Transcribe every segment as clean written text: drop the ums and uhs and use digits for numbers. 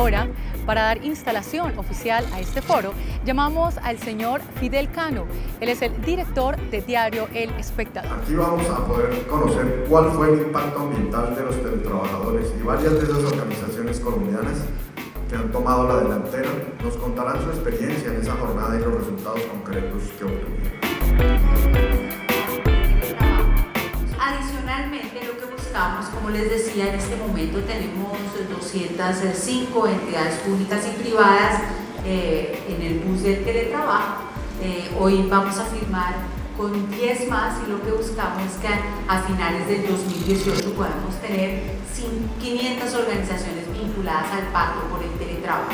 ahora, para dar instalación oficial a este foro, llamamos al señor Fidel Cano. Él es el director de diario El Espectador. Aquí vamos a poder conocer cuál fue el impacto ambiental de los teletrabajadores y varias de esas organizaciones colombianas que han tomado la delantera nos contarán su experiencia en esa jornada y los resultados concretos que obtuvieron. Adicionalmente, lo que buscamos, como les decía, en este momento tenemos 205 entidades públicas y privadas en el bus del teletrabajo. Hoy vamos a firmar con 10 más y lo que buscamos es que a finales del 2018 podamos tener 500 organizaciones vinculadas al pacto por el teletrabajo.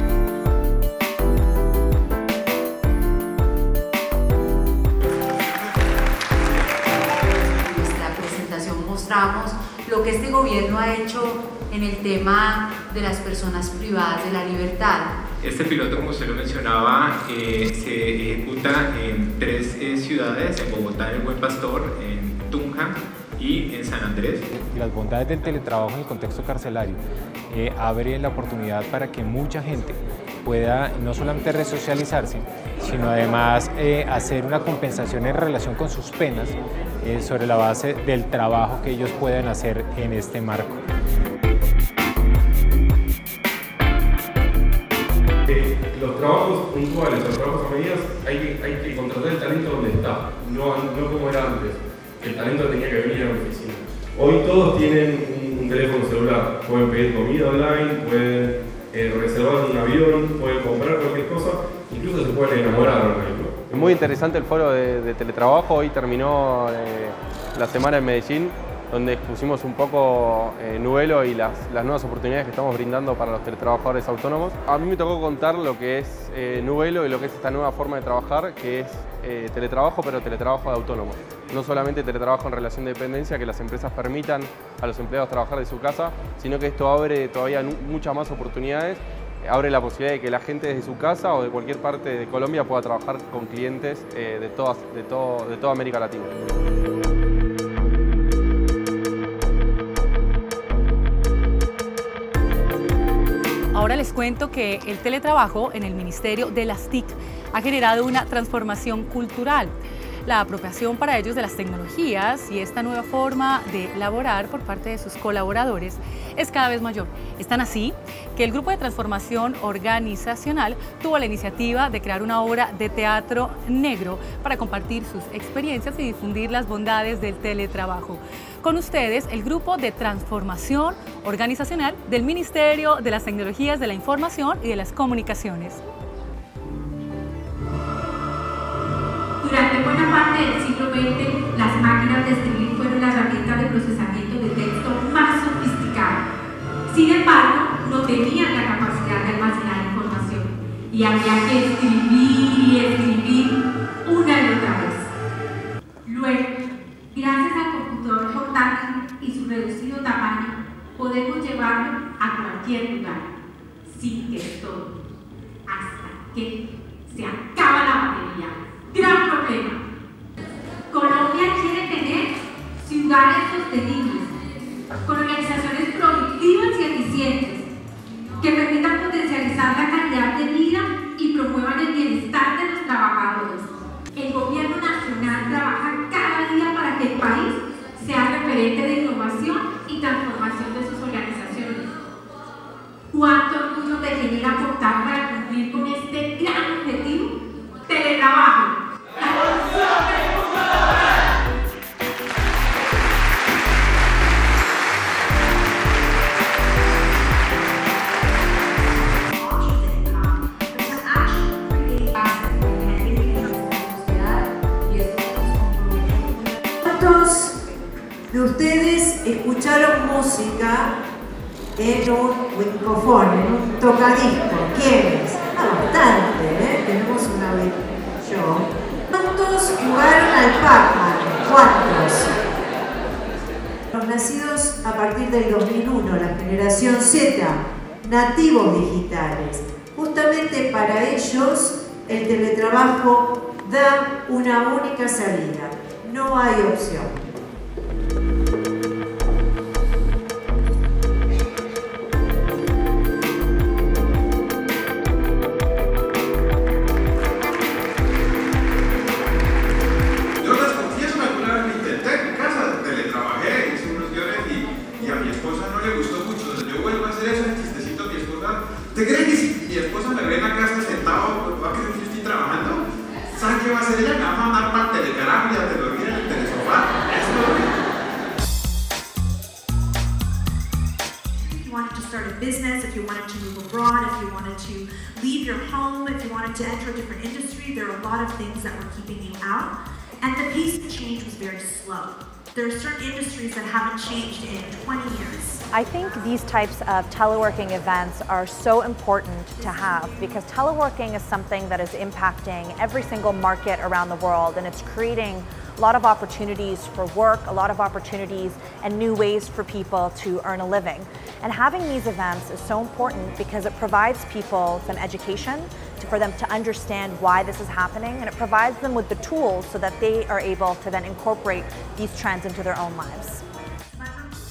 Mostramos lo que este gobierno ha hecho en el tema de las personas privadas de la libertad. Este piloto, como usted lo mencionaba, se ejecuta en 3 ciudades, en Bogotá, en El Buen Pastor, en Tunja y en San Andrés. Las bondades del teletrabajo en el contexto carcelario abren la oportunidad para que mucha gente pueda no solamente resocializarse, sino además hacer una compensación en relación con sus penas sobre la base del trabajo que ellos puedan hacer en este marco. Los trabajos puntuales, los trabajos a medidas, hay que contratar el talento donde está, no como era antes. El talento tenía que venir a la oficina. Hoy todos tienen un teléfono celular, pueden pedir comida online, pueden reservar un avión, pueden comprar cualquier cosa, incluso se pueden enamorar online, ¿no? Es muy interesante el foro de teletrabajo. Hoy terminó la semana en Medellín, donde expusimos un poco Nubelo y las nuevas oportunidades que estamos brindando para los teletrabajadores autónomos. A mí me tocó contar lo que es Nubelo y lo que es esta nueva forma de trabajar, que es teletrabajo, pero teletrabajo de autónomos. No solamente teletrabajo en relación de dependencia, que las empresas permitan a los empleados trabajar de su casa, sino que esto abre todavía muchas más oportunidades. Abre la posibilidad de que la gente desde su casa o de cualquier parte de Colombia pueda trabajar con clientes de toda América Latina. Ahora les cuento que el teletrabajo en el Ministerio de las TIC ha generado una transformación cultural. La apropiación para ellos de las tecnologías y esta nueva forma de laborar por parte de sus colaboradores es cada vez mayor. Es tan así que el Grupo de Transformación Organizacional tuvo la iniciativa de crear una obra de teatro negro para compartir sus experiencias y difundir las bondades del teletrabajo. Con ustedes, el Grupo de Transformación Organizacional del Ministerio de las Tecnologías de la Información y de las Comunicaciones. Durante buena parte del siglo XX, las máquinas de escribir fueron la herramienta de procesamiento de texto más sofisticada. Sin embargo, no tenían la capacidad de almacenar información y había que escribir y escribir una y otra vez. Luego, gracias al computador portátil y su reducido tamaño, podemos llevarlo a cualquier lugar, sin texto, hasta que se acaba la batería. Gran problema. Colombia quiere tener ciudades sostenibles, con organizaciones productivas y eficientes, que permitan potencializar la calidad de vida y promuevan el bienestar de los trabajadores. El gobierno nacional trabaja cada día para que el país sea referente de innovación y transformación de sus organizaciones. ¿Cuánto orgullo te genera aportar para cumplir con este gran objetivo? Teletrabajo. ¿Cuántos de ustedes escucharon música en un micrófono, en un tocadisco? ¿Quiénes? Bastante, ¿eh? Tenemos una vez yo. ¿Cuántos jugaron al Pac-Man? ¿Cuántos? Los nacidos a partir del 2001, la generación Z, nativos digitales. Justamente para ellos el teletrabajo da una única salida. No hay opción. ¿Usted cree que si mi esposa me ve en la casa sentado, pues, va a creer que yo estoy trabajando? ¿Sabe qué va a hacer ella? Me va a mandar para el telecarajo y a dormir en el telesofá. If you wanted to start a business, if you wanted to move abroad, if you wanted to leave your home, if you wanted to enter a different industry, there are a lot of things that were keeping you out. And the pace of change was very slow. There are certain industries that haven't changed in 20 years. I think these types of teleworking events are so important to have because teleworking is something that is impacting every single market around the world, and it's creating a lot of opportunities for work, a lot of opportunities and new ways for people to earn a living. And having these events is so important because it provides people some education for them to understand why this is happening, and it provides them with the tools so that they are able to then incorporate these trends into their own lives.